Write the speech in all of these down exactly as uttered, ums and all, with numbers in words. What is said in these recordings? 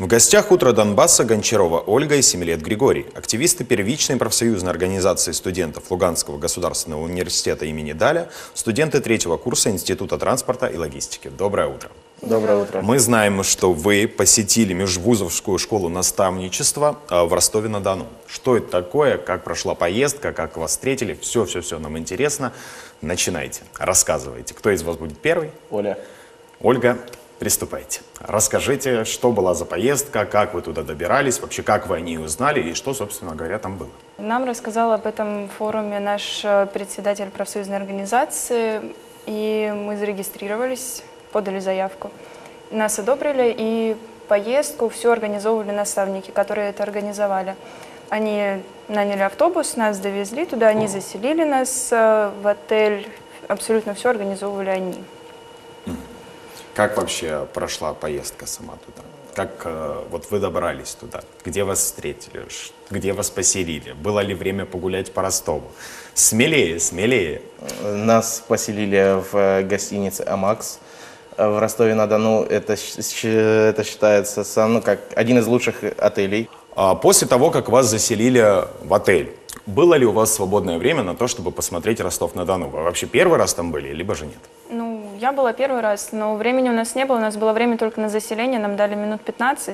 В гостях «Утро Донбасса» Гончарова Ольга и семи лет Григорий. Активисты первичной профсоюзной организации студентов Луганского государственного университета имени Даля, студенты третьего курса Института транспорта и логистики. Доброе утро. Доброе утро. Мы знаем, что вы посетили межвузовскую школу наставничества в Ростове-на-Дону. Что это такое, как прошла поездка, как вас встретили? Все-все-все нам интересно. Начинайте, рассказывайте. Кто из вас будет первый? Оля. Ольга. Приступайте. Расскажите, что была за поездка, как вы туда добирались, вообще как вы о ней узнали и что, собственно говоря, там было. Нам рассказал об этом форуме наш председатель профсоюзной организации, и мы зарегистрировались, подали заявку. Нас одобрили, и поездку всю организовывали наставники, которые это организовали. Они наняли автобус, нас довезли туда, они заселили нас в отель, абсолютно все организовывали они. Как вообще прошла поездка сама туда? Как э, вот вы добрались туда? Где вас встретили? Где вас поселили? Было ли время погулять по Ростову? Смелее, смелее. Нас поселили в гостинице «Амакс» в Ростове-на-Дону. Это, это считается сам, ну, как один из лучших отелей. А после того, как вас заселили в отель, было ли у вас свободное время на то, чтобы посмотреть Ростов-на-Дону? Вы вообще первый раз там были, либо же нет? Ну, я была первый раз, но времени у нас не было. У нас было время только на заселение, нам дали минут пятнадцать.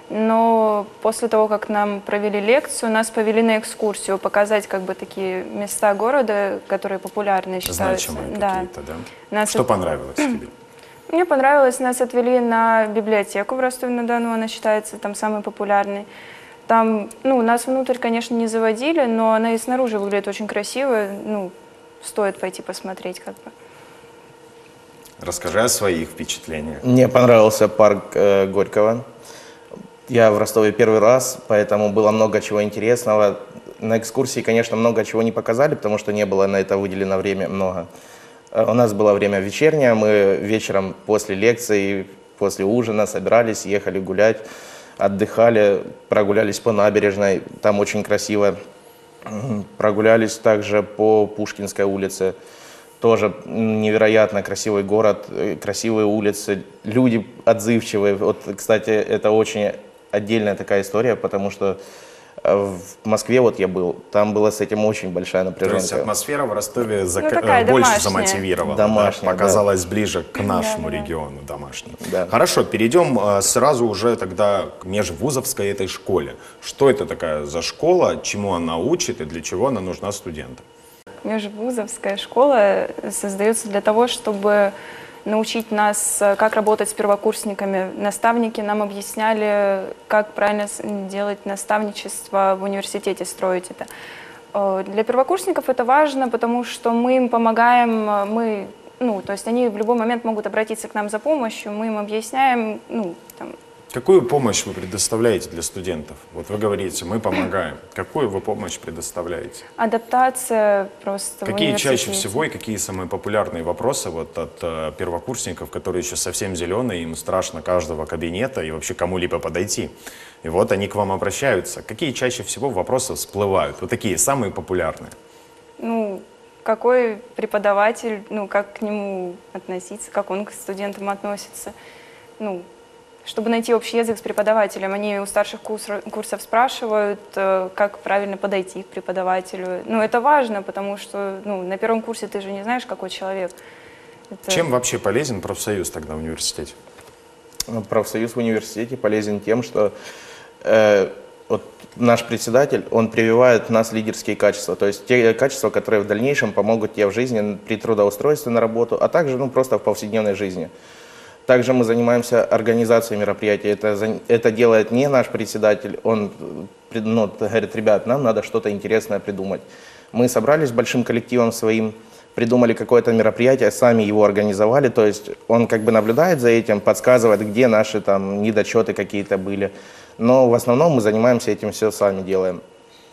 Но после того, как нам провели лекцию, нас повели на экскурсию, показать как бы такие места города, которые популярны считаются. Значимые да. какие-то, да? Нас Что от... понравилось тебе? Мне понравилось, нас отвели на библиотеку в Ростове-на-Дону, она считается там самой популярной. Там, ну, нас внутрь, конечно, не заводили, но она и снаружи выглядит очень красиво, ну, стоит пойти посмотреть как бы. Расскажи о своих впечатлениях. Мне понравился парк э, Горького. Я в Ростове первый раз, поэтому было много чего интересного. На экскурсии, конечно, много чего не показали, потому что не было на это выделено время много. У нас было время вечернее, мы вечером после лекции, после ужина собирались, ехали гулять, отдыхали, прогулялись по набережной, там очень красиво. Прогулялись также по Пушкинской улице, тоже невероятно красивый город, красивые улицы, люди отзывчивые. Вот, кстати, это очень отдельная такая история, потому что в Москве вот я был, там была с этим очень большая напряженка. То есть атмосфера в Ростове зак... ну, такая больше домашняя. замотивировала, Домашняя, да? Показалась да. ближе к нашему Да, да, региону, домашней. Да. Хорошо, перейдем а, сразу уже тогда к межвузовской этой школе. Что это такая за школа, чему она учит и для чего она нужна студентам? Межвузовская школа создается для того, чтобы научить нас, как работать с первокурсниками. Наставники нам объясняли, как правильно делать наставничество в университете, строить это. Для первокурсников это важно, потому что мы им помогаем, мы, ну, то есть они в любой момент могут обратиться к нам за помощью, мы им объясняем, ну, там. Какую помощь вы предоставляете для студентов? Вот вы говорите, мы помогаем. Какую вы помощь предоставляете? Адаптация просто. Какие чаще всего и какие самые популярные вопросы вот от э, первокурсников, которые еще совсем зеленые, им страшно каждого кабинета и вообще кому-либо подойти? И вот они к вам обращаются. Какие чаще всего вопросы всплывают? Вот такие самые популярные. Ну, какой преподаватель, ну, как к нему относиться, как он к студентам относится, ну, чтобы найти общий язык с преподавателем. Они у старших курсов, курсов спрашивают, как правильно подойти к преподавателю. Ну, это важно, потому что, ну, на первом курсе ты же не знаешь, какой человек. Это... Чем вообще полезен профсоюз тогда в университете? Профсоюз в университете полезен тем, что э, вот наш председатель, он прививает в нас лидерские качества, то есть те качества, которые в дальнейшем помогут тебе в жизни при трудоустройстве на работу, а также, ну, просто в повседневной жизни. Также мы занимаемся организацией мероприятий. Это, это делает не наш председатель. Он, ну, говорит, ребят, нам надо что-то интересное придумать. Мы собрались большим коллективом своим, придумали какое-то мероприятие, сами его организовали. То есть он как бы наблюдает за этим, подсказывает, где наши там недочеты какие-то были. Но в основном мы занимаемся этим, все сами делаем.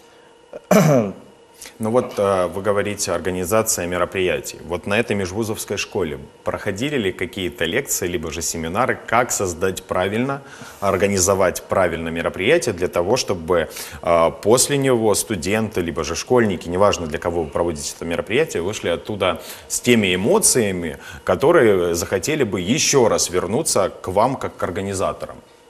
Ну вот э, вы говорите организация мероприятий. Вот на этой межвузовской школе проходили ли какие-то лекции, либо же семинары, как создать правильно, организовать правильно мероприятие для того, чтобы э, после него студенты, либо же школьники, неважно для кого вы проводите это мероприятие, вышли оттуда с теми эмоциями, которые захотели бы еще раз вернуться к вам как к организаторам?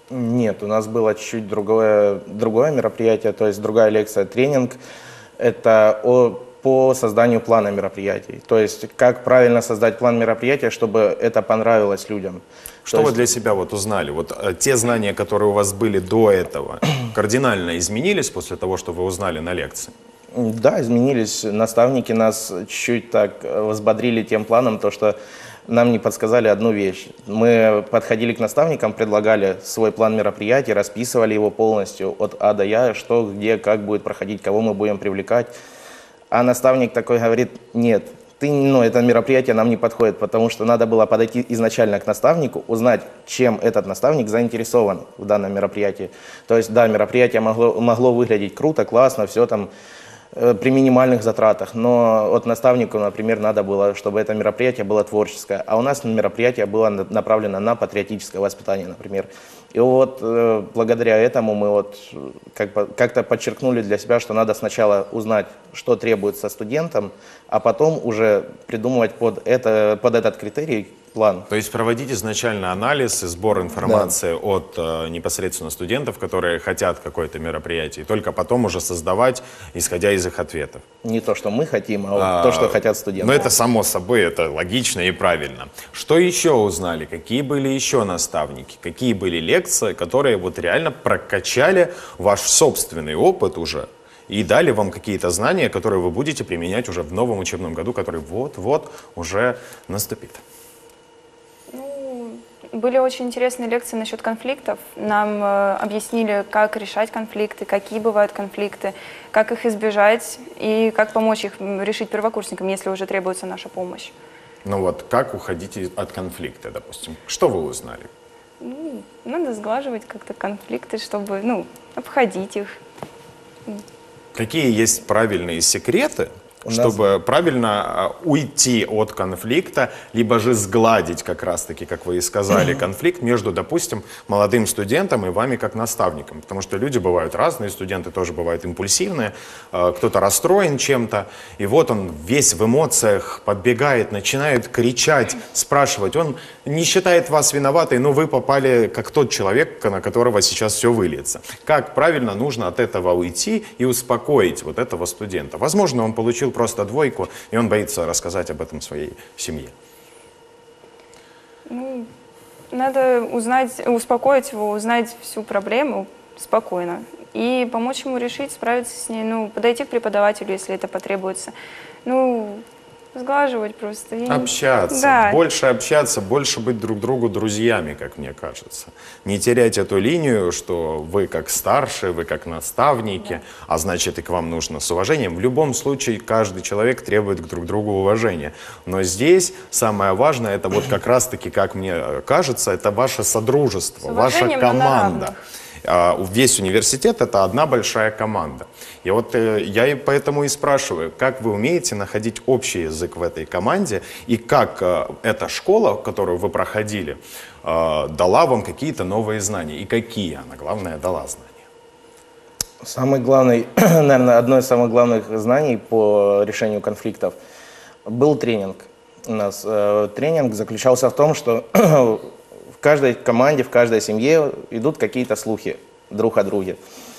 Нет, у нас было чуть-чуть другое, другое мероприятие, то есть другая лекция, тренинг. Это о, по созданию плана мероприятий. То есть как правильно создать план мероприятия, чтобы это понравилось людям. Что То вы есть... для себя вот узнали? Вот э, те знания, которые у вас были до этого, кардинально изменились после того, что вы узнали на лекции? Да, изменились. Наставники нас чуть-чуть так взбодрили тем планом, то что нам не подсказали одну вещь. Мы подходили к наставникам, предлагали свой план мероприятий, расписывали его полностью от А до Я, что, где, как будет проходить, кого мы будем привлекать. А наставник такой говорит: нет, ты, ну, это мероприятие нам не подходит, потому что надо было подойти изначально к наставнику, узнать, чем этот наставник заинтересован в данном мероприятии. То есть, да, мероприятие могло, могло выглядеть круто, классно, все там при минимальных затратах, но от наставнику, например, надо было, чтобы это мероприятие было творческое, а у нас мероприятие было направлено на патриотическое воспитание, например. И вот э, благодаря этому мы вот как бы, как-то подчеркнули для себя, что надо сначала узнать, что требуется студентам, а потом уже придумывать под, это, под этот критерий план. То есть проводить изначально анализ и сбор информации, да, от э, непосредственно студентов, которые хотят какое-то мероприятие, и только потом уже создавать, исходя из их ответов. Не то, что мы хотим, а, вот а то, что хотят студенты. Но это само собой, это логично и правильно. Что еще узнали? Какие были еще наставники? Какие были лекции, которые вот реально прокачали ваш собственный опыт уже и дали вам какие-то знания, которые вы будете применять уже в новом учебном году, который вот-вот уже наступит? Были очень интересные лекции насчет конфликтов. Нам э, объяснили, как решать конфликты, какие бывают конфликты, как их избежать и как помочь их решить первокурсникам, если уже требуется наша помощь. Ну вот, как уходить от конфликта, допустим? Что вы узнали? Ну, надо сглаживать как-то конфликты, чтобы, ну, обходить их. Какие есть правильные секреты, У чтобы нас... правильно уйти от конфликта, либо же сгладить как раз-таки, как вы и сказали, конфликт между, допустим, молодым студентом и вами как наставником? Потому что люди бывают разные, студенты тоже бывают импульсивные, кто-то расстроен чем-то, и вот он весь в эмоциях подбегает, начинает кричать, спрашивать. Он не считает вас виноватой, но вы попали как тот человек, на которого сейчас все выльется. Как правильно нужно от этого уйти и успокоить вот этого студента? Возможно, он получил просто двойку, и он боится рассказать об этом своей семье. Ну, надо узнать, успокоить его, узнать всю проблему спокойно и помочь ему решить, справиться с ней, ну, подойти к преподавателю, если это потребуется. Ну, сглаживать просто. И... Общаться, да. больше общаться, больше быть друг другу друзьями, как мне кажется. Не терять эту линию, что вы как старшие, вы как наставники, да, а значит и к вам нужно с уважением. В любом случае каждый человек требует друг другу уважения. Но здесь самое важное, это вот как раз-таки, как мне кажется, это ваше содружество, ваша команда. Весь университет — это одна большая команда. И вот э, я и поэтому и спрашиваю, как вы умеете находить общий язык в этой команде, и как э, эта школа, которую вы проходили, э, дала вам какие-то новые знания, и какие она, главное, дала знания? Самый главный, наверное, одно из самых главных знаний по решению конфликтов был тренинг. У нас э, тренинг заключался в том, что в каждой команде, в каждой семье идут какие-то слухи друг о друге.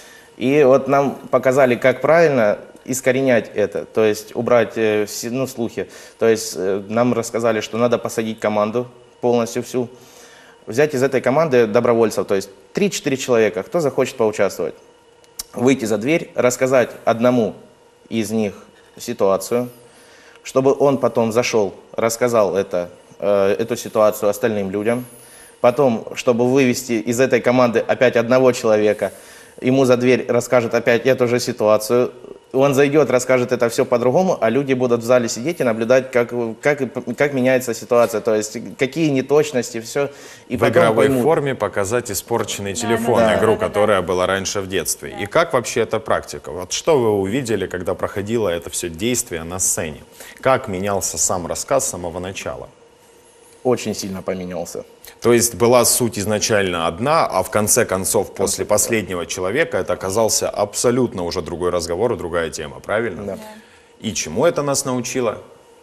И вот нам показали, как правильно искоренять это, то есть убрать э, все, ну, слухи. То есть э, нам рассказали, что надо посадить команду полностью всю, взять из этой команды добровольцев, то есть три-четыре человека, кто захочет поучаствовать, выйти за дверь, рассказать одному из них ситуацию, чтобы он потом зашел, рассказал это, э, эту ситуацию остальным людям. Потом, чтобы вывести из этой команды опять одного человека, ему за дверь расскажет опять эту же ситуацию. Он зайдет, расскажет это все по-другому, а люди будут в зале сидеть и наблюдать, как, как, как меняется ситуация, то есть какие неточности, все. И в игровой поймут. форме показать испорченный телефон, да, игру, да, да, которая да. была раньше в детстве. Да. И как вообще эта практика? Вот что вы увидели, когда проходило это все действие на сцене? Как менялся сам рассказ с самого начала? Очень сильно поменялся. То есть была суть изначально одна, а в конце концов, после последнего человека, это оказался абсолютно уже другой разговор и другая тема, правильно? Да. И чему это нас научило?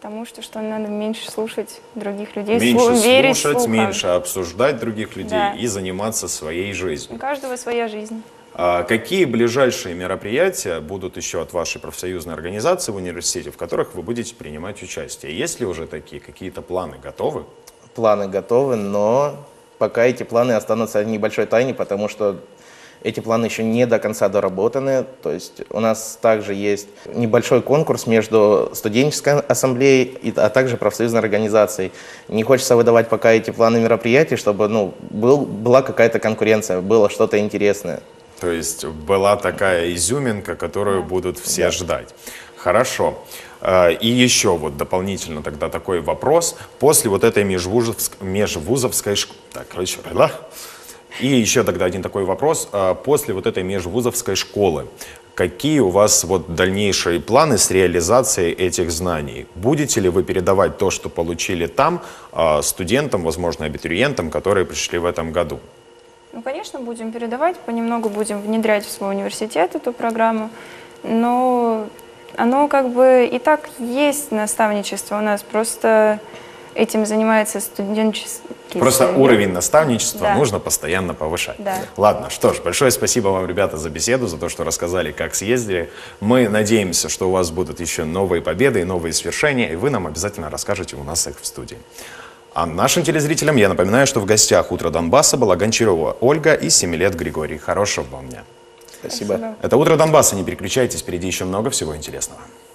тому, что, что надо меньше слушать других людей, Меньше слу- верить слушать, слухам. меньше обсуждать других людей Да. и заниматься своей жизнью. У каждого своя жизнь. А какие ближайшие мероприятия будут еще от вашей профсоюзной организации в университете, в которых вы будете принимать участие? Есть ли уже такие какие-то планы готовы? Планы готовы, но пока эти планы останутся в небольшой тайне, потому что эти планы еще не до конца доработаны. То есть у нас также есть небольшой конкурс между студенческой ассамблеей, и, а также профсоюзной организацией. Не хочется выдавать пока эти планы мероприятий, чтобы ну, был, была какая-то конкуренция, было что-то интересное. То есть была такая изюминка, которую Да. будут все Да. ждать. Хорошо. А, И еще вот дополнительно тогда такой вопрос. После вот этой межвузовск- межвузовской школы... Так, короче, да? И еще тогда один такой вопрос. А, После вот этой межвузовской школы, какие у вас вот дальнейшие планы с реализацией этих знаний? Будете ли вы передавать то, что получили там, а, студентам, возможно, абитуриентам, которые пришли в этом году? Ну, конечно, будем передавать, понемногу будем внедрять в свой университет эту программу, но оно как бы и так есть наставничество у нас, просто этим занимается студенческий Просто совет. уровень наставничества Да. нужно постоянно повышать. Да. Ладно, что ж, большое спасибо вам, ребята, за беседу, за то, что рассказали, как съездили. Мы надеемся, что у вас будут еще новые победы и новые свершения, и вы нам обязательно расскажете у нас их в студии. А нашим телезрителям я напоминаю, что в гостях «Утро Донбасса» была Гончарова Ольга и семилет Григорий. Хорошего вам дня. Спасибо. Спасибо. Это «Утро Донбасса», не переключайтесь, впереди еще много всего интересного.